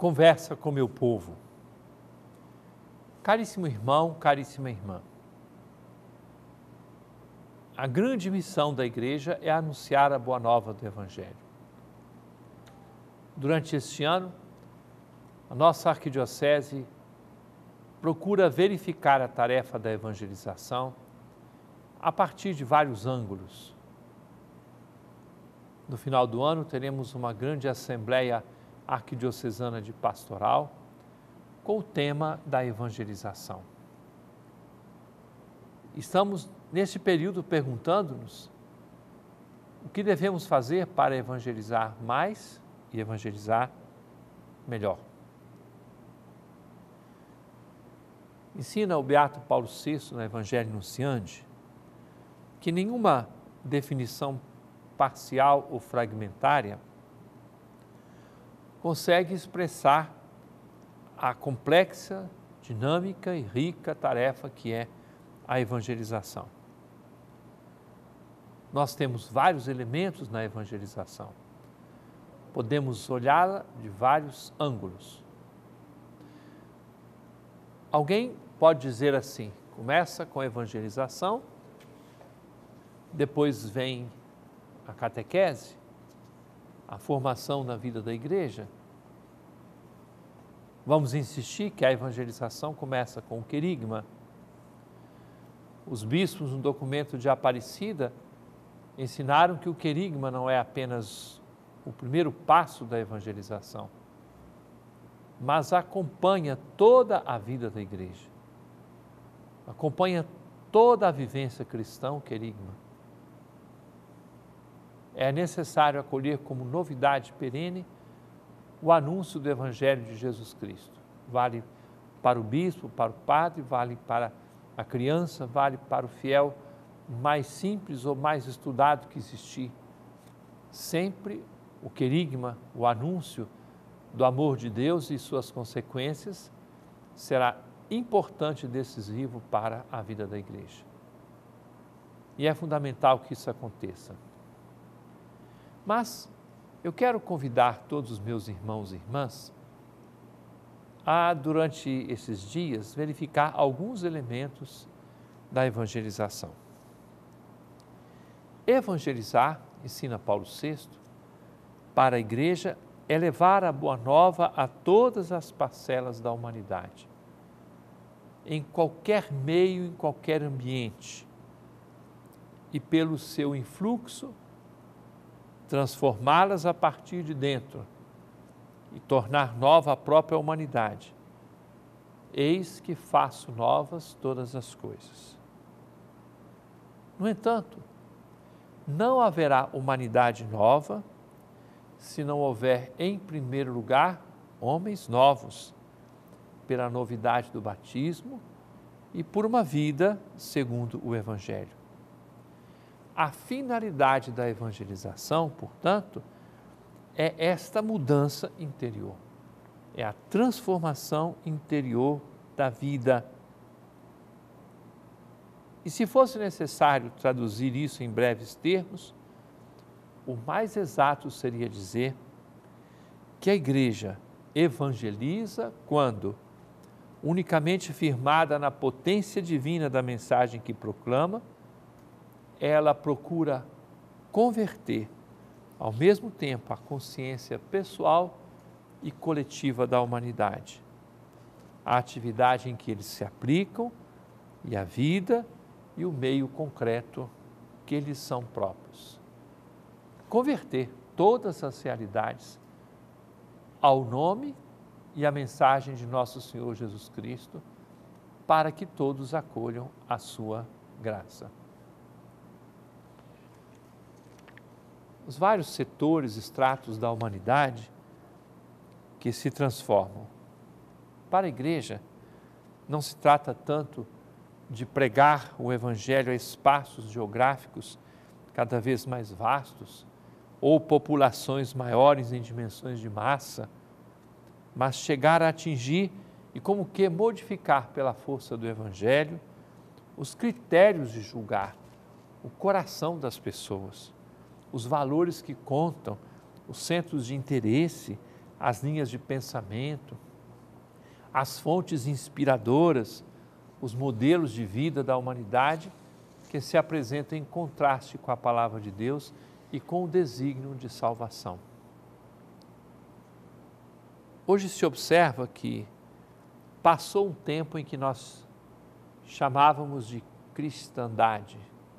conversa com meu povo. Caríssimo irmão, caríssima irmã, a grande missão da igreja é anunciar a boa nova do Evangelho. Durante este ano, a nossa arquidiocese procura verificar a tarefa da evangelização a partir de vários ângulos. No final do ano, teremos uma grande Assembleia Arquidiocesana de Pastoral com o tema da evangelização. Estamos, neste período, perguntando-nos o que devemos fazer para evangelizar mais e evangelizar melhor. Ensina o beato Paulo VI, no Evangelho Nunciante, que nenhuma definição parcial ou fragmentária consegue expressar a complexa, dinâmica e rica tarefa que é a evangelização. Nós temos vários elementos na evangelização. Podemos olhá-la de vários ângulos. Alguém pode dizer assim: começa com a evangelização, depois vem a catequese, a formação na vida da igreja. Vamos insistir que a evangelização começa com o querigma. Os bispos, no documento de Aparecida, ensinaram que o querigma não é apenas o primeiro passo da evangelização, mas acompanha toda a vida da igreja, acompanha toda a vivência cristã, o querigma. É necessário acolher como novidade perene o anúncio do Evangelho de Jesus Cristo. Vale para o bispo, para o padre, vale para a criança, vale para o fiel mais simples ou mais estudado que existir. Sempre o querigma, o anúncio do amor de Deus e suas consequências será importante e decisivo para a vida da igreja. E é fundamental que isso aconteça. Mas eu quero convidar todos os meus irmãos e irmãs a, durante esses dias, verificar alguns elementos da evangelização. Evangelizar, ensina Paulo VI, para a igreja é levar a boa nova a todas as parcelas da humanidade, em qualquer meio, em qualquer ambiente, e pelo seu influxo, transformá-las a partir de dentro e tornar nova a própria humanidade. Eis que faço novas todas as coisas. No entanto, não haverá humanidade nova se não houver, em primeiro lugar, homens novos, pela novidade do batismo e por uma vida segundo o Evangelho. A finalidade da evangelização, portanto, é esta mudança interior, é a transformação interior da vida. E se fosse necessário traduzir isso em breves termos, o mais exato seria dizer que a igreja evangeliza quando, unicamente firmada na potência divina da mensagem que proclama, ela procura converter, ao mesmo tempo, a consciência pessoal e coletiva da humanidade, a atividade em que eles se aplicam e a vida e o meio concreto que eles são próprios. Converter todas as realidades ao nome e à mensagem de nosso Senhor Jesus Cristo, para que todos acolham a sua graça. Os vários setores, estratos da humanidade que se transformam. Para a igreja, não se trata tanto de pregar o Evangelho a espaços geográficos cada vez mais vastos ou populações maiores em dimensões de massa, mas chegar a atingir e como que modificar pela força do Evangelho os critérios de julgar o coração das pessoas, os valores que contam, os centros de interesse, as linhas de pensamento, as fontes inspiradoras, os modelos de vida da humanidade que se apresentam em contraste com a palavra de Deus e com o desígnio de salvação. Hoje se observa que passou um tempo em que nós chamávamos de cristandade.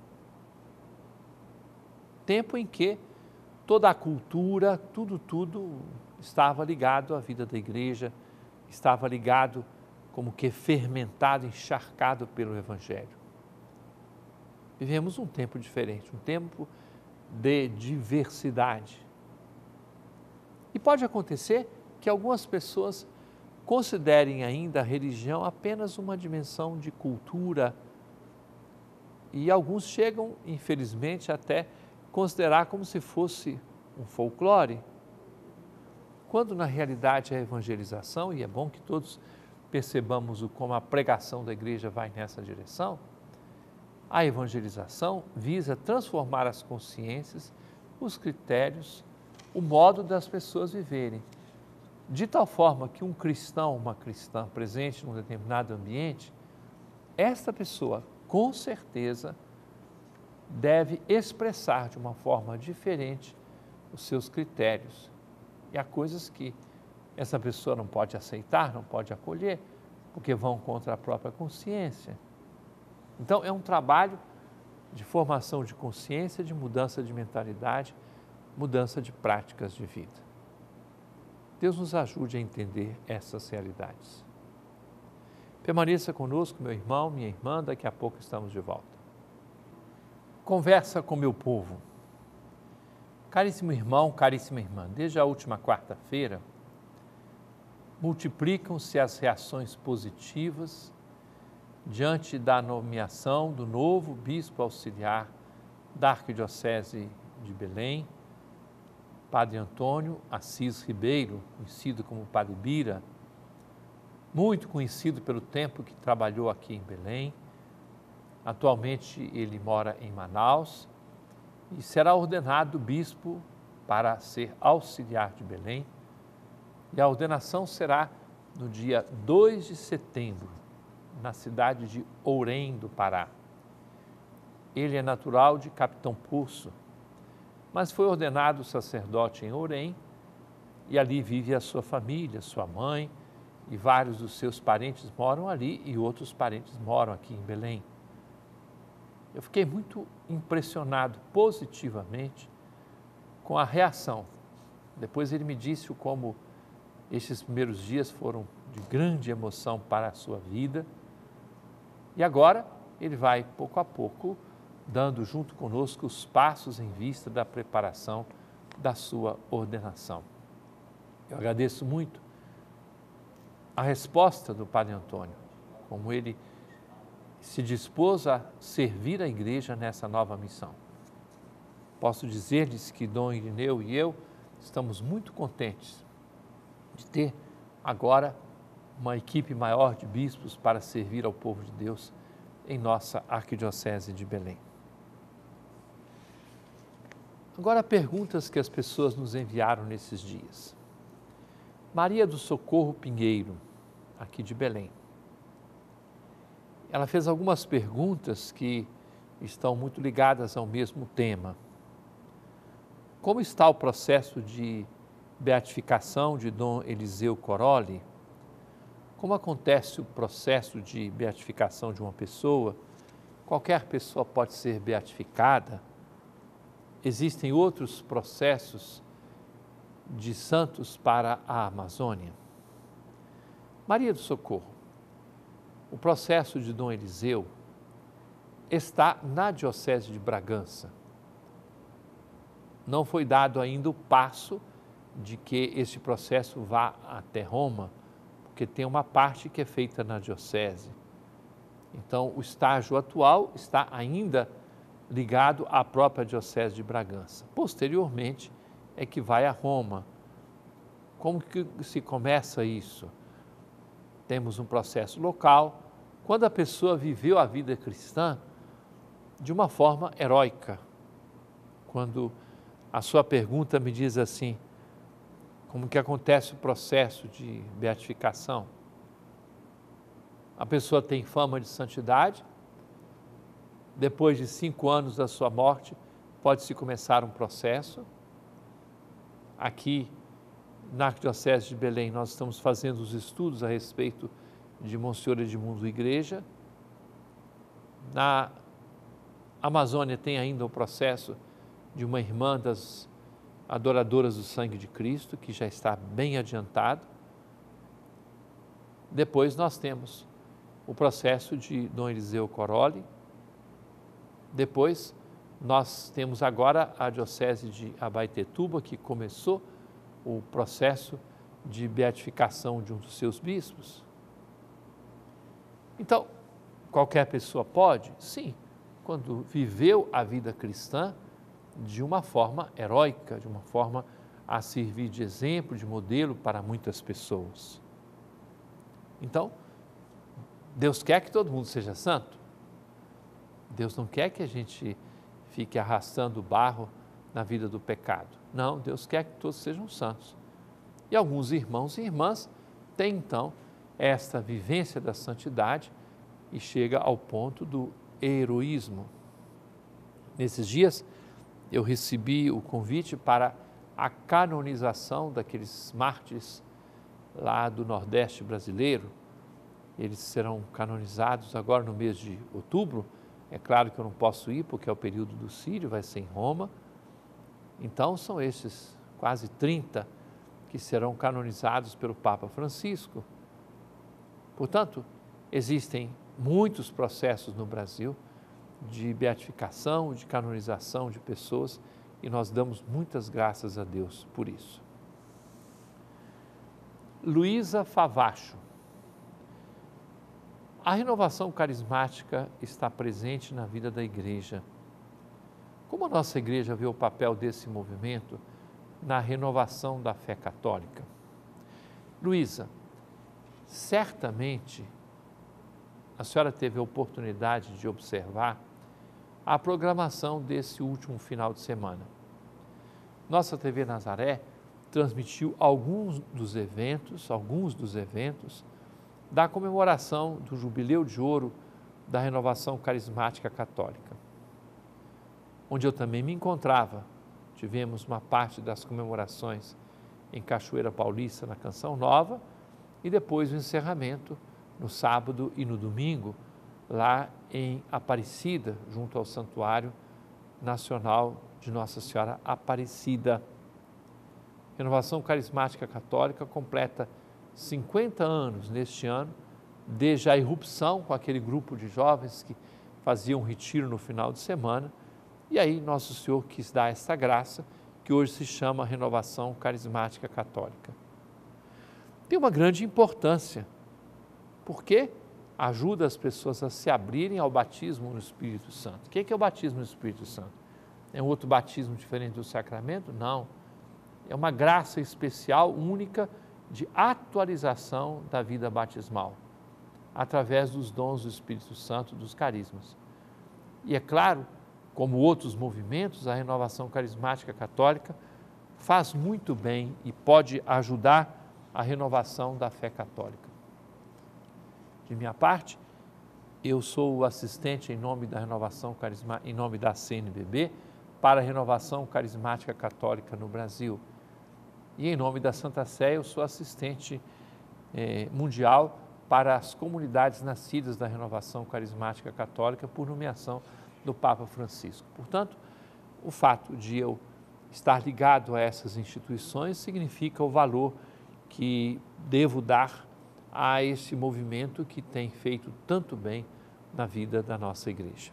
Tempo em que toda a cultura, tudo estava ligado à vida da igreja, estava ligado como que fermentado, encharcado pelo Evangelho. Vivemos um tempo diferente, um tempo de diversidade. E pode acontecer que algumas pessoas considerem ainda a religião apenas uma dimensão de cultura e alguns chegam, infelizmente, até considerar como se fosse um folclore, quando na realidade é a evangelização, e é bom que todos percebamos como a pregação da igreja vai nessa direção. A evangelização visa transformar as consciências, os critérios, o modo das pessoas viverem, de tal forma que um cristão, uma cristã presente num determinado ambiente, esta pessoa, com certeza, deve expressar de uma forma diferente os seus critérios. E há coisas que essa pessoa não pode aceitar, não pode acolher, porque vão contra a própria consciência. Então, é um trabalho de formação de consciência, de mudança de mentalidade, mudança de práticas de vida. Deus nos ajude a entender essas realidades. Permaneça conosco, meu irmão, minha irmã, daqui a pouco estamos de volta. Conversa com meu povo. Caríssimo irmão, caríssima irmã, desde a última quarta-feira, multiplicam-se as reações positivas diante da nomeação do novo bispo auxiliar da Arquidiocese de Belém, Padre Antônio Assis Ribeiro, conhecido como Padre Bira, muito conhecido pelo tempo que trabalhou aqui em Belém. Atualmente ele mora em Manaus e será ordenado bispo para ser auxiliar de Belém. E a ordenação será no dia 2 de setembro, na cidade de Ourém do Pará. Ele é natural de Capitão Poço, mas foi ordenado sacerdote em Ourém e ali vive a sua família, sua mãe e vários dos seus parentes moram ali e outros parentes moram aqui em Belém. Eu fiquei muito impressionado positivamente com a reação. Depois ele me disse como estes primeiros dias foram de grande emoção para a sua vida e agora ele vai pouco a pouco dando junto conosco os passos em vista da preparação da sua ordenação. Eu agradeço muito a resposta do Padre Antônio, como ele se dispôs a servir a igreja nessa nova missão. Posso dizer-lhes que Dom Irineu e eu estamos muito contentes de ter agora uma equipe maior de bispos para servir ao povo de Deus em nossa Arquidiocese de Belém. Agora, perguntas que as pessoas nos enviaram nesses dias. Maria do Socorro Pinheiro, aqui de Belém. Ela fez algumas perguntas que estão muito ligadas ao mesmo tema. Como está o processo de beatificação de Dom Eliseu Coroli? Como acontece o processo de beatificação de uma pessoa? Qualquer pessoa pode ser beatificada? Existem outros processos de santos para a Amazônia? Maria do Socorro, o processo de Dom Eliseu está na Diocese de Bragança. Não foi dado ainda o passo de que este processo vá até Roma, porque tem uma parte que é feita na Diocese. Então, o estágio atual está ainda ligado à própria Diocese de Bragança. Posteriormente, é que vai a Roma. Como que se começa isso? Temos um processo local, quando a pessoa viveu a vida cristã de uma forma heróica. Quando a sua pergunta me diz assim, como que acontece o processo de beatificação. A pessoa tem fama de santidade, depois de 5 anos da sua morte, pode-se começar um processo. Aqui, na Arquidiocese de Belém, nós estamos fazendo os estudos a respeito de Monsenhor Edmundo Igreja. Na Amazônia tem ainda o processo de uma irmã das adoradoras do sangue de Cristo, que já está bem adiantado. Depois nós temos o processo de Dom Eliseu Coroli. Depois nós temos agora a Diocese de Abaetetuba, que começou o processo de beatificação de um dos seus bispos. Então, qualquer pessoa pode? Sim, quando viveu a vida cristã de uma forma heróica, de uma forma a servir de exemplo, de modelo para muitas pessoas. Então, Deus quer que todo mundo seja santo. Deus não quer que a gente fique arrastando barro na vida do pecado. Não, Deus quer que todos sejam santos. E alguns irmãos e irmãs têm, então, esta vivência da santidade e chega ao ponto do heroísmo. Nesses dias, eu recebi o convite para a canonização daqueles mártires lá do Nordeste brasileiro. Eles serão canonizados agora no mês de outubro. É claro que eu não posso ir, porque é o período do Círio, vai ser em Roma. Então, são esses quase 30 que serão canonizados pelo Papa Francisco. Portanto, existem muitos processos no Brasil de beatificação, de canonização de pessoas, e nós damos muitas graças a Deus por isso. Luísa Favacho. A renovação carismática está presente na vida da igreja. Como a nossa igreja vê o papel desse movimento na renovação da fé católica? Luísa, certamente a senhora teve a oportunidade de observar a programação desse último final de semana. Nossa TV Nazaré transmitiu alguns dos eventos da comemoração do Jubileu de Ouro da Renovação Carismática Católica, onde eu também me encontrava. Tivemos uma parte das comemorações em Cachoeira Paulista, na Canção Nova, e depois o encerramento no sábado e no domingo, lá em Aparecida, junto ao Santuário Nacional de Nossa Senhora Aparecida. Renovação Carismática Católica completa 50 anos neste ano, desde a irrupção com aquele grupo de jovens que faziam um retiro no final de semana, e aí Nosso Senhor quis dar esta graça, que hoje se chama Renovação Carismática Católica. Tem uma grande importância, porque ajuda as pessoas a se abrirem ao batismo no Espírito Santo. O que é o batismo no Espírito Santo? É um outro batismo diferente do sacramento? Não. É uma graça especial, única, de atualização da vida batismal, através dos dons do Espírito Santo, dos carismas. E é claro, como outros movimentos, a renovação carismática católica faz muito bem e pode ajudar a renovação da fé católica. De minha parte, eu sou o assistente em nome da renovação carismática, em nome da CNBB, para a renovação carismática católica no Brasil. E em nome da Santa Sé, eu sou assistente mundial para as comunidades nascidas da renovação carismática católica por nomeação do Papa Francisco. Portanto, o fato de eu estar ligado a essas instituições significa o valor que devo dar a esse movimento que tem feito tanto bem na vida da nossa igreja.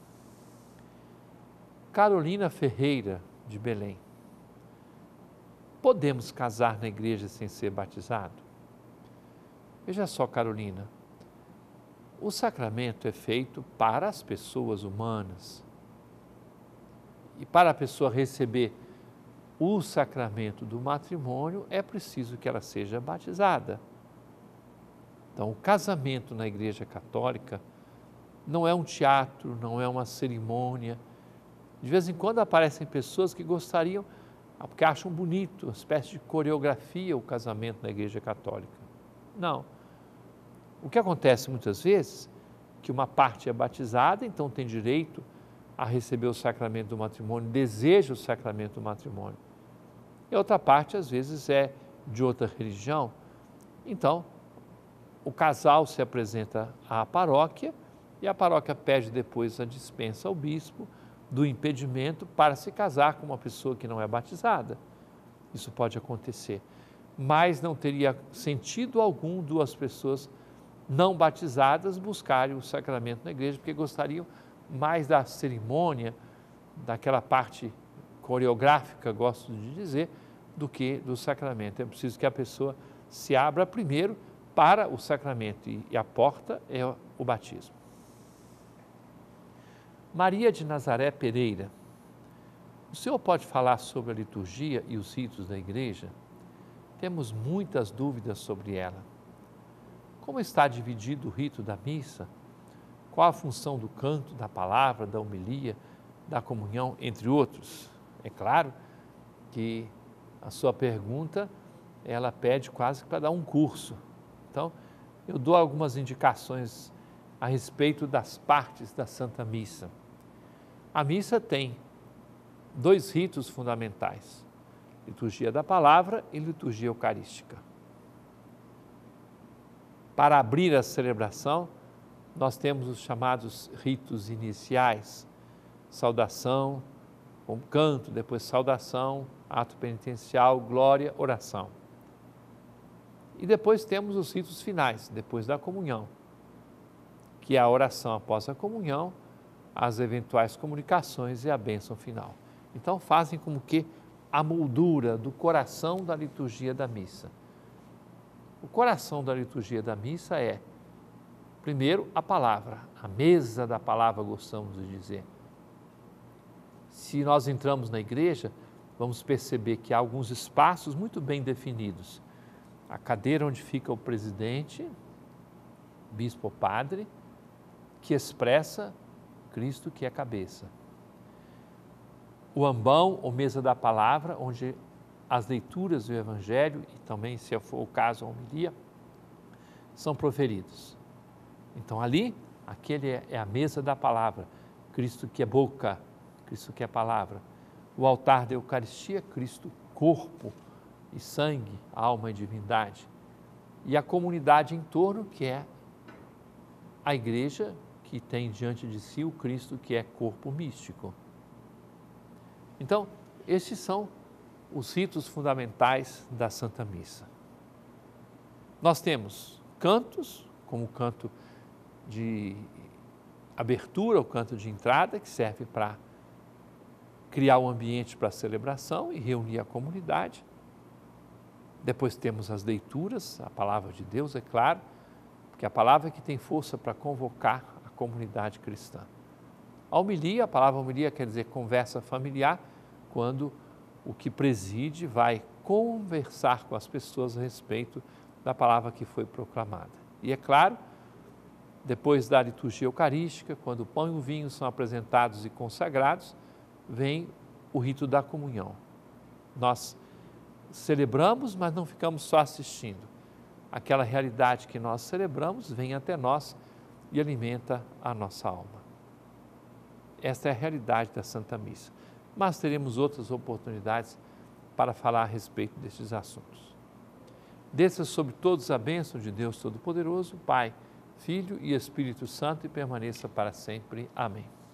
Carolina Ferreira, de Belém. Podemos casar na igreja sem ser batizado? Veja só, Carolina, o sacramento é feito para as pessoas humanas. E para a pessoa receber o sacramento do matrimônio, é preciso que ela seja batizada. Então, o casamento na Igreja Católica não é um teatro, não é uma cerimônia. De vez em quando aparecem pessoas que gostariam porque acham bonito, uma espécie de coreografia o casamento na Igreja Católica. Não. O que acontece muitas vezes, que uma parte é batizada, então tem direito a receber o sacramento do matrimônio, deseja o sacramento do matrimônio. E outra parte, às vezes, é de outra religião. Então, o casal se apresenta à paróquia e a paróquia pede depois a dispensa ao bispo do impedimento para se casar com uma pessoa que não é batizada. Isso pode acontecer. Mas não teria sentido algum duas pessoas não batizadas buscarem o sacramento na igreja, porque gostariam mais da cerimônia, daquela parte coreográfica, gosto de dizer, do que do sacramento. É preciso que a pessoa se abra primeiro para o sacramento e a porta é o batismo. Maria de Nazaré Pereira, o senhor pode falar sobre a liturgia e os ritos da igreja? Temos muitas dúvidas sobre ela. Como está dividido o rito da missa? Qual a função do canto, da palavra, da homilia, da comunhão, entre outros? É claro que a sua pergunta, ela pede quase para dar um curso. Então, eu dou algumas indicações a respeito das partes da Santa Missa. A missa tem 2 ritos fundamentais, liturgia da palavra e liturgia eucarística. Para abrir a celebração, nós temos os chamados ritos iniciais, saudação, com canto, depois saudação, ato penitencial, glória, oração. E depois temos os ritos finais, depois da comunhão, que é a oração após a comunhão, as eventuais comunicações e a bênção final. Então fazem como que a moldura do coração da liturgia da missa. O coração da liturgia da missa é, primeiro, a palavra, a mesa da palavra, gostamos de dizer. Se nós entramos na igreja, vamos perceber que há alguns espaços muito bem definidos. A cadeira onde fica o presidente, bispo ou padre, que expressa Cristo que é cabeça. O ambão ou mesa da palavra, onde as leituras do Evangelho e também, se for o caso, a homilia, são proferidos. Então ali, aquele é a mesa da palavra, Cristo que é boca, Cristo que é palavra. O altar da Eucaristia, Cristo corpo e sangue, alma e divindade. E a comunidade em torno, que é a igreja, que tem diante de si o Cristo que é corpo místico. Então, estes são os ritos fundamentais da Santa Missa. Nós temos cantos, como o canto de abertura, o canto de entrada, que serve para criar um ambiente para a celebração e reunir a comunidade. Depois temos as leituras, a palavra de Deus, é claro, porque a palavra é que tem força para convocar a comunidade cristã. A homilia, a palavra homilia quer dizer conversa familiar, quando o que preside vai conversar com as pessoas a respeito da palavra que foi proclamada. E é claro, depois da liturgia eucarística, quando o pão e o vinho são apresentados e consagrados, vem o rito da comunhão. Nós celebramos, mas não ficamos só assistindo. Aquela realidade que nós celebramos vem até nós e alimenta a nossa alma. Esta é a realidade da Santa Missa. Mas teremos outras oportunidades para falar a respeito destes assuntos. Desça sobre todos a bênção de Deus Todo-Poderoso, Pai, Filho e Espírito Santo, e permaneça para sempre. Amém.